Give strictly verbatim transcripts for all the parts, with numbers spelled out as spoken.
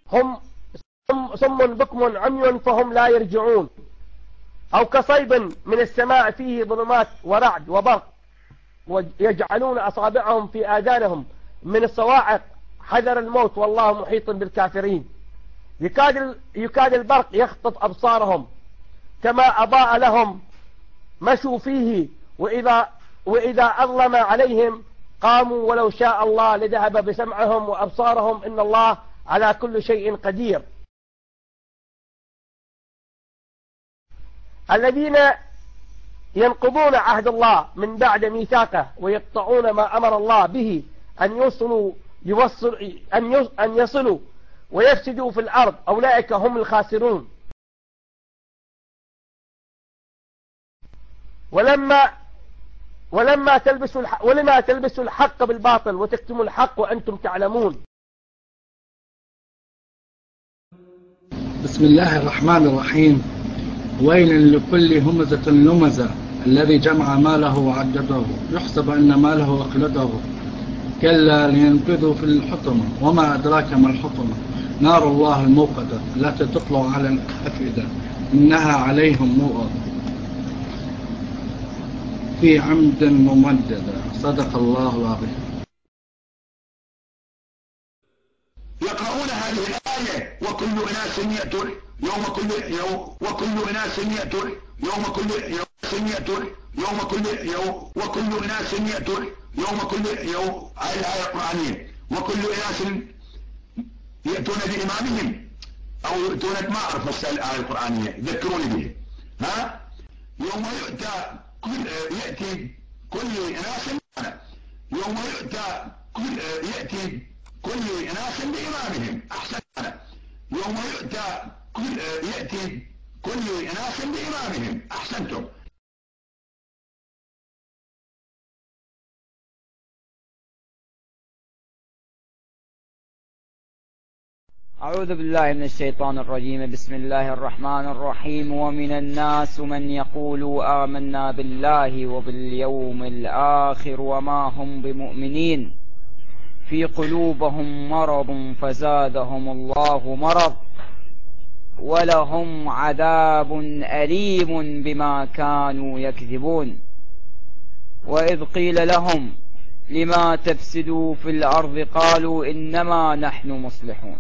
هم صم بكم عمي فهم لا يرجعون، أو كصيب من السماء فيه ظلمات ورعد وبرق ويجعلون أصابعهم في آذانهم من الصواعق حذر الموت والله محيط بالكافرين. يكاد يكاد البرق يخطف أبصارهم كما أضاء لهم مشوا فيه، وإذا وإذا أظلم عليهم قاموا ولو شاء الله لذهب بسمعهم وأبصارهم إن الله على كل شيء قدير. الذين ينقضون عهد الله من بعد ميثاقه ويقطعون ما أمر الله به أن يوصلوا يوصل أن أن يصلوا ويفسدوا في الأرض أولئك هم الخاسرون. ولما ولما تلبسوا الحق ولما تلبسوا الحق بالباطل وتكتموا الحق وأنتم تعلمون. بسم الله الرحمن الرحيم. ويل لكل همزة لمزة الذي جمع ماله وعدده يحسب أن ماله أخلده كلا لينبذوا في الحطمة وما أدراك ما الحطمة نار الله الموقدة التي تطلع على الأفئدة إنها عليهم موقدة في عمد ممددة. صدق الله العظيم. يقرؤون هذه الآية وكل أناس يأتون يوم كل يوم وكل أناس يأتون يوم كل يوم يأتون يوم كل يوم وكل أناس يأتون يوم كل يوم. هذه الآية القرآنية. وكل أناس يأتون بإمامهم أو يأتون ما أعرف الآية القرآنية ذكروني به. ها يوم يؤتى كل يأتي كل أناس يوم يؤتى كل يأتي كل أناس بإمامهم. أحسن. يوم يؤتى كل يأتي كل أناس بإمامهم. أحسنتم. أعوذ بالله من الشيطان الرجيم. بسم الله الرحمن الرحيم. ومن الناس من يقول آمنا بالله وباليوم الآخر وما هم بمؤمنين في قلوبهم مرض فزادهم الله مرض ولهم عذاب أليم بما كانوا يكذبون. وإذ قيل لهم لما تفسدوا في الأرض قالوا إنما نحن مصلحون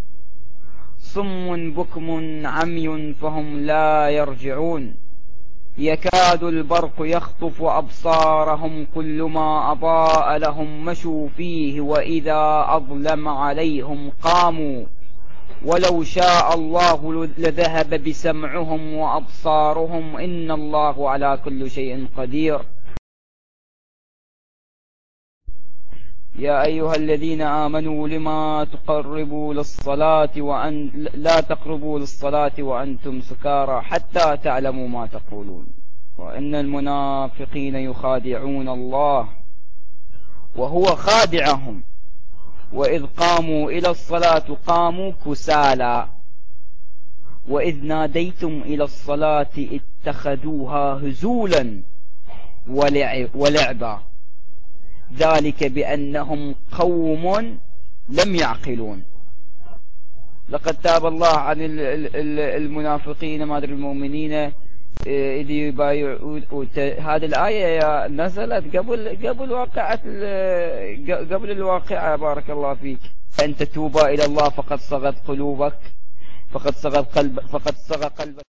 صم بكم عمي فهم لا يرجعون يكاد البرق يخطف أبصارهم كلما أضاء لهم مشوا فيه وإذا أظلم عليهم قاموا ولو شاء الله لذهب بسمعهم وأبصارهم إن الله على كل شيء قدير. يا أيها الذين آمنوا لما تقربوا للصلاة وأن لا تقربوا للصلاة وأنتم سكارى حتى تعلموا ما تقولون وإن المنافقين يخادعون الله وهو خادعهم وإذ قاموا إلى الصلاة قاموا كسالى وإذ ناديتم إلى الصلاة اتخذوها هزولا ولعبا ذلك بأنهم قوم لم يعقلون. لقد تاب الله عن المنافقين ما أدري المؤمنين إذ يبايعون. هذه الآية نزلت قبل قبل واقعة قبل الواقعة. بارك الله فيك. أن تتوبا إلى الله فقد صغت قلوبك فقد صغت قلب فقد صغى قلبك.